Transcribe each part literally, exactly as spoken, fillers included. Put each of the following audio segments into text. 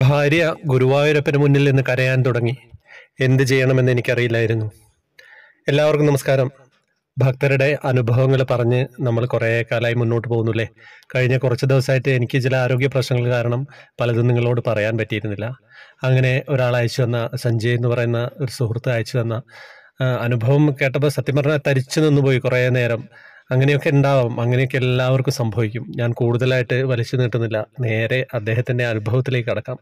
ഭാര്യ ഗുരുവായൂരപ്പന് മുന്നിൽ നിന്ന് കരയാൻ തുടങ്ങി. എന്ത് ചെയ്യണമെന്ന് എനിക്കറിയില്ലായിരുന്നു. എല്ലാവർക്കും നമസ്കാരം. ഭക്തരുടെ അനുഭവങ്ങൾ പറഞ്ഞ് നമ്മൾ കുറേ കാലമായി മുന്നോട്ട് പോകുന്നില്ലേ. കഴിഞ്ഞ കുറച്ച് ദിവസമായിട്ട് എനിക്ക് ചില ആരോഗ്യ പ്രശ്നങ്ങൾ കാരണം പലതും നിങ്ങളോട് പറയാൻ പറ്റിയിരുന്നില്ല. അങ്ങനെ ഒരാൾ അയച്ചു തന്ന, സഞ്ജയ് എന്ന് പറയുന്ന ഒരു സുഹൃത്ത് അയച്ചു തന്ന ആ, അനുഭവം കേട്ടപ്പോൾ സത്യം പറഞ്ഞാൽ തരിച്ചു നിന്ന് പോയി കുറേ നേരം. അങ്ങനെയൊക്കെ ഉണ്ടാവും, അങ്ങനെയൊക്കെ എല്ലാവർക്കും സംഭവിക്കും. ഞാൻ കൂടുതലായിട്ട് വലിച്ചു നീട്ടുന്നില്ല, നേരെ അദ്ദേഹത്തിൻ്റെ അനുഭവത്തിലേക്ക് കടക്കാം.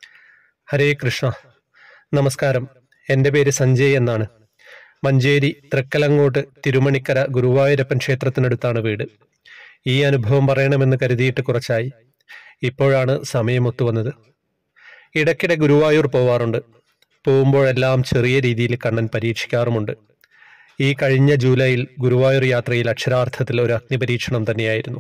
ഹരേ കൃഷ്ണ. നമസ്കാരം. എൻ്റെ പേര് സഞ്ജയ് എന്നാണ്. മഞ്ചേരി തൃക്കലങ്ങോട്ട് തിരുമണിക്കര ഗുരുവായൂരപ്പൻ ക്ഷേത്രത്തിനടുത്താണ് വീട്. ഈ അനുഭവം പറയണമെന്ന് കരുതിയിട്ട് കുറച്ചായി. ഇപ്പോഴാണ് സമയം ഒത്തുവന്നത്. ഇടയ്ക്കിടെ ഗുരുവായൂർ പോവാറുണ്ട്. പോകുമ്പോഴെല്ലാം ചെറിയ രീതിയിൽ കണ്ണൻ പരീക്ഷിക്കാറുമുണ്ട്. ഈ കഴിഞ്ഞ ജൂലൈയിൽ ഗുരുവായൂർ യാത്രയിൽ അക്ഷരാർത്ഥത്തിൽ ഒരു അഗ്നിപരീക്ഷണം തന്നെയായിരുന്നു.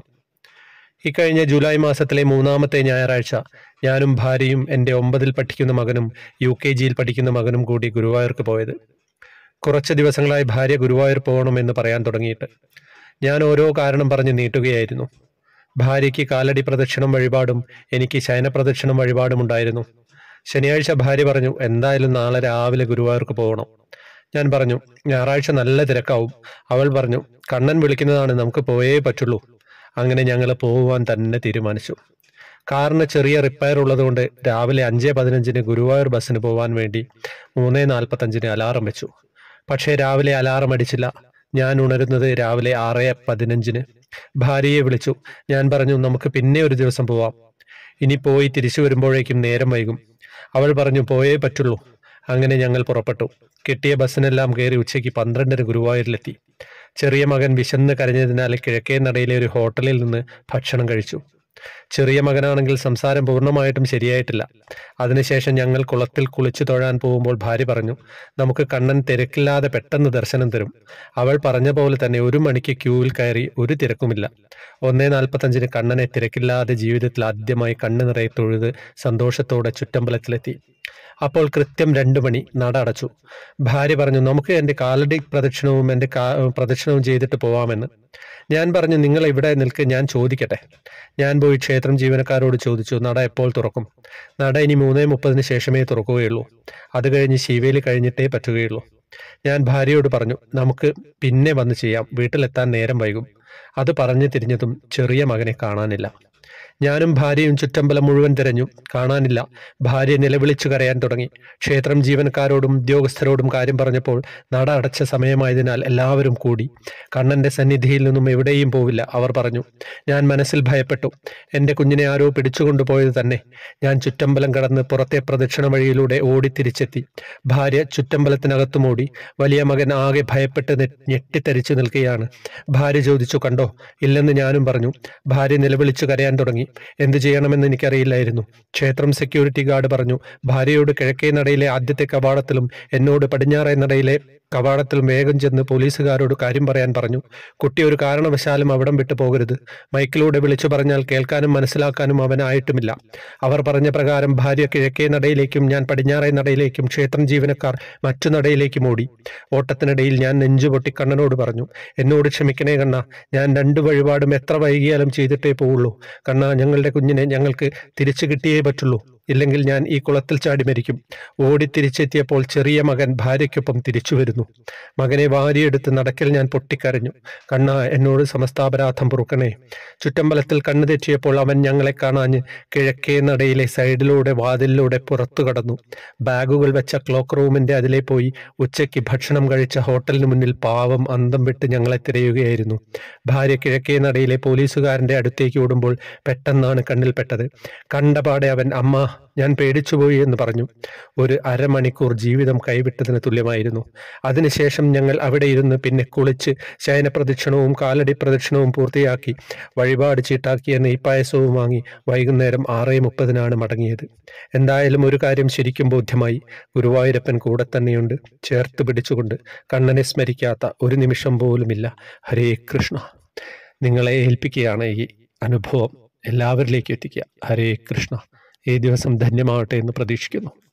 ഈ കഴിഞ്ഞ ജൂലൈ മാസത്തിലെ മൂന്നാമത്തെ ഞായറാഴ്ച ഞാനും ഭാര്യയും എൻ്റെ ഒമ്പതിൽ പഠിക്കുന്ന മകനും യു കെ ജിയിൽ പഠിക്കുന്ന മകനും കൂടി ഗുരുവായൂർക്ക് പോയത്. കുറച്ച് ദിവസങ്ങളായി ഭാര്യ ഗുരുവായൂർ പോകണമെന്ന് പറയാൻ തുടങ്ങിയിട്ട്. ഞാൻ ഓരോ കാരണം പറഞ്ഞ് നീട്ടുകയായിരുന്നു. ഭാര്യയ്ക്ക് കാലടി പ്രദക്ഷിണം വഴിപാടും എനിക്ക് ശയന പ്രദക്ഷിണം വഴിപാടും ഉണ്ടായിരുന്നു. ശനിയാഴ്ച ഭാര്യ പറഞ്ഞു, എന്തായാലും നാളെ രാവിലെ ഗുരുവായൂർക്ക് പോകണം. ഞാൻ പറഞ്ഞു, ഞായറാഴ്ച നല്ല തിരക്കാവും. അവൾ പറഞ്ഞു, കണ്ണൻ വിളിക്കുന്നതാണ്, നമുക്ക് പോയേ പറ്റുള്ളൂ. അങ്ങനെ ഞങ്ങൾ പോകുവാൻ തന്നെ തീരുമാനിച്ചു. കാറിന് ചെറിയ റിപ്പയർ ഉള്ളതുകൊണ്ട് രാവിലെ അഞ്ച് പതിനഞ്ചിന് ഗുരുവായൂർ ബസ്സിന് പോകാൻ വേണ്ടി മൂന്ന് നാൽപ്പത്തഞ്ചിന് അലാറം വെച്ചു. പക്ഷേ രാവിലെ അലാറം അടിച്ചില്ല. ഞാൻ ഉണരുന്നത് രാവിലെ ആറ് പതിനഞ്ചിന്. ഭാര്യയെ വിളിച്ചു. ഞാൻ പറഞ്ഞു, നമുക്ക് പിന്നെ ഒരു ദിവസം പോവാം, ഇനി പോയി തിരിച്ചു വരുമ്പോഴേക്കും നേരം വൈകും. അവൾ പറഞ്ഞു, പോയേ പറ്റുള്ളൂ. അങ്ങനെ ഞങ്ങൾ പുറപ്പെട്ടു. കിട്ടിയ ബസ്സിനെല്ലാം കയറി ഉച്ചയ്ക്ക് പന്ത്രണ്ടിന് ഗുരുവായൂരിലെത്തി. ചെറിയ മകൻ വിശന്ന് കരഞ്ഞതിനാൽ കിഴക്കേ നടയിലെ ഒരു ഹോട്ടലിൽ നിന്ന് ഭക്ഷണം കഴിച്ചു. ചെറിയ മകനാണെങ്കിൽ സംസാരം പൂർണ്ണമായിട്ടും ശരിയായിട്ടില്ല. അതിനുശേഷം ഞങ്ങൾ കുളത്തിൽ കുളിച്ചു തൊഴാൻ പോകുമ്പോൾ ഭാര്യ പറഞ്ഞു, നമുക്ക് കണ്ണൻ തിരക്കില്ലാതെ പെട്ടെന്ന് ദർശനം തരും. അവൾ പറഞ്ഞ പോലെ തന്നെ ഒരു മണിക്ക് ക്യൂവിൽ കയറി, ഒരു തിരക്കുമില്ല. ഒന്നേ നാൽപ്പത്തഞ്ചിന് കണ്ണനെ തിരക്കില്ലാതെ ജീവിതത്തിൽ ആദ്യമായി കണ്ണ് നിറയെ തൊഴുത് സന്തോഷത്തോടെ ചുറ്റമ്പലത്തിലെത്തി. അപ്പോൾ കൃത്യം രണ്ടു മണി, നട അടച്ചു. ഭാര്യ പറഞ്ഞു, നമുക്ക് എൻ്റെ കാലടി പ്രദക്ഷിണവും എൻ്റെ കാ പ്രദക്ഷിണവും ചെയ്തിട്ട് പോവാമെന്ന്. ഞാൻ പറഞ്ഞു, നിങ്ങൾ ഇവിടെ നിൽക്ക്, ഞാൻ ചോദിക്കട്ടെ. ഞാൻ പോയി ക്ഷേത്രം ജീവനക്കാരോട് ചോദിച്ചു, നട എപ്പോൾ തുറക്കും? നട ഇനി മൂന്നേ മുപ്പതിന് ശേഷമേ തുറക്കുകയുള്ളൂ. അത് കഴിഞ്ഞ് ശിവേലി കഴിഞ്ഞിട്ടേ പറ്റുകയുള്ളൂ. ഞാൻ ഭാര്യയോട് പറഞ്ഞു, നമുക്ക് പിന്നെ വന്ന് ചെയ്യാം, വീട്ടിലെത്താൻ നേരം വൈകും. അത് പറഞ്ഞു തിരിഞ്ഞതും ചെറിയ മകനെ കാണാനില്ല. ഞാനും ഭാര്യയും ചുറ്റമ്പലം മുഴുവൻ തിരഞ്ഞു, കാണാനില്ല. ഭാര്യ നിലവിളിച്ചു കരയാൻ തുടങ്ങി. ക്ഷേത്രം ജീവനക്കാരോടും ഉദ്യോഗസ്ഥരോടും കാര്യം പറഞ്ഞപ്പോൾ നട അടച്ച സമയമായതിനാൽ എല്ലാവരും കൂടി. കണ്ണന്റെ സന്നിധിയിൽ നിന്നും എവിടെയും പോവില്ല, അവർ പറഞ്ഞു. ഞാൻ മനസ്സിൽ ഭയപ്പെട്ടു. എൻ്റെ കുഞ്ഞിനെ ആരോ പിടിച്ചുകൊണ്ടുപോയത് തന്നെ. ഞാൻ ചുറ്റമ്പലം കടന്ന് പുറത്തെ പ്രദക്ഷിണ വഴിയിലൂടെ ഓടി തിരിച്ചെത്തി. ഭാര്യ ചുറ്റമ്പലത്തിനകത്തും ഓടി. വലിയ മകൻ ആകെ ഭയപ്പെട്ട് ഞെട്ടിത്തരിച്ചു നിൽക്കുകയാണ്. ഭാര്യ ചോദിച്ചു, കണ്ടോ? ഇല്ലെന്ന് ഞാനും പറഞ്ഞു. ഭാര്യ നിലവിളിച്ചു കരയാൻ തുടങ്ങി. എന്തു ചെയ്യണമെന്ന് എനിക്കറിയില്ലായിരുന്നു. ക്ഷേത്രം സെക്യൂരിറ്റി ഗാർഡ് പറഞ്ഞു, ഭാര്യയോട് കിഴക്കേ നടയിലെ ആദ്യത്തെ കവാടത്തിലും എന്നോട് പടിഞ്ഞാറേ നടയിലെ കവാടത്തിലും വേഗം ചെന്ന് പോലീസുകാരോട് കാര്യം പറയാൻ പറഞ്ഞു. കുട്ടി ഒരു കാരണവശാലും അവിടം വിട്ടു പോകരുത്. മൈക്കിലൂടെ വിളിച്ചു പറഞ്ഞാൽ കേൾക്കാനും മനസ്സിലാക്കാനും അവനായിട്ടുമില്ല. അവർ പറഞ്ഞ പ്രകാരം ഭാര്യ കിഴക്കേ നടയിലേക്കും ഞാൻ പടിഞ്ഞാറേ നടയിലേക്കും ക്ഷേത്രം ജീവനക്കാർ മറ്റു നടയിലേക്കും ഓടി. ഓട്ടത്തിനിടയിൽ ഞാൻ നെഞ്ചുപൊട്ടി കണ്ണനോട് പറഞ്ഞു, എന്നോട് ക്ഷമിക്കണേ കണ്ണ, ഞാൻ രണ്ടു വഴിപാടും എത്ര വൈകിയാലും ചെയ്തിട്ടേ പോവുള്ളൂ. കണ്ണ, ഞങ്ങളുടെ കുഞ്ഞിനെ ഞങ്ങൾക്ക് തിരിച്ചു കിട്ടിയേ പറ്റുള്ളൂ, ഇല്ലെങ്കിൽ ഞാൻ ഈ കുളത്തിൽ ചാടി മരിക്കും. ഓടി തിരിച്ചെത്തിയപ്പോൾ ചെറിയ മകൻ ഭാര്യയ്ക്കൊപ്പം തിരിച്ചു വരുന്നു. മകനെ വാരിയെടുത്ത് നടക്കൽ ഞാൻ പൊട്ടിക്കരഞ്ഞു. കണ്ണ, എന്നോട് സമസ്താപരാധം പൊറുക്കണേ. ചുറ്റമ്പലത്തിൽ കണ്ണു തെറ്റിയപ്പോൾ അവൻ ഞങ്ങളെ കാണാഞ്ഞ് കിഴക്കേ നടയിലെ സൈഡിലൂടെ വാതിലിലൂടെ പുറത്തു കടന്നു. ബാഗുകൾ വെച്ച ക്ലോക്ക് റൂമിന്റെ അതിലെ പോയി ഉച്ചയ്ക്ക് ഭക്ഷണം കഴിച്ച ഹോട്ടലിന് മുന്നിൽ പാവം അന്തം വിട്ട് ഞങ്ങളെ തിരയുകയായിരുന്നു. ഭാര്യ കിഴക്കേ നടയിലെ പോലീസുകാരന്റെ അടുത്തേക്ക് ഓടുമ്പോൾ പെട്ടെന്നാണ് കണ്ണിൽപ്പെട്ടത്. കണ്ടപാടെ അവൻ, അമ്മ, ഞാൻ പേടിച്ചുപോയി എന്ന് പറഞ്ഞു. ഒരു അരമണിക്കൂർ ജീവിതം കൈവിട്ടതിന് തുല്യമായിരുന്നു. അതിനുശേഷം ഞങ്ങൾ അവിടെ ഇരുന്ന് പിന്നെ കുളിച്ച് ശയന പ്രദക്ഷിണവും കാലടി പ്രദക്ഷിണവും പൂർത്തിയാക്കി വഴിപാട് ചീട്ടാക്കിയ നെയ്പായസവും വാങ്ങി വൈകുന്നേരം ആറേ മുപ്പതിനാണ് മടങ്ങിയത്. എന്തായാലും ഒരു കാര്യം ശരിക്കും ബോധ്യമായി, ഗുരുവായൂരപ്പൻ കൂടെ തന്നെയുണ്ട്, ചേർത്ത് പിടിച്ചുകൊണ്ട്. കണ്ണനെ സ്മരിക്കാത്ത ഒരു നിമിഷം പോലുമില്ല. ഹരേ കൃഷ്ണ. നിങ്ങളെ ഏൽപ്പിക്കുകയാണ് ഈ അനുഭവം എല്ലാവരിലേക്കും എത്തിക്കുക. ഹരേ കൃഷ്ണ. ഈ ദിവസം ധന്യമാവട്ടെ എന്ന് പ്രതീക്ഷിക്കുന്നു.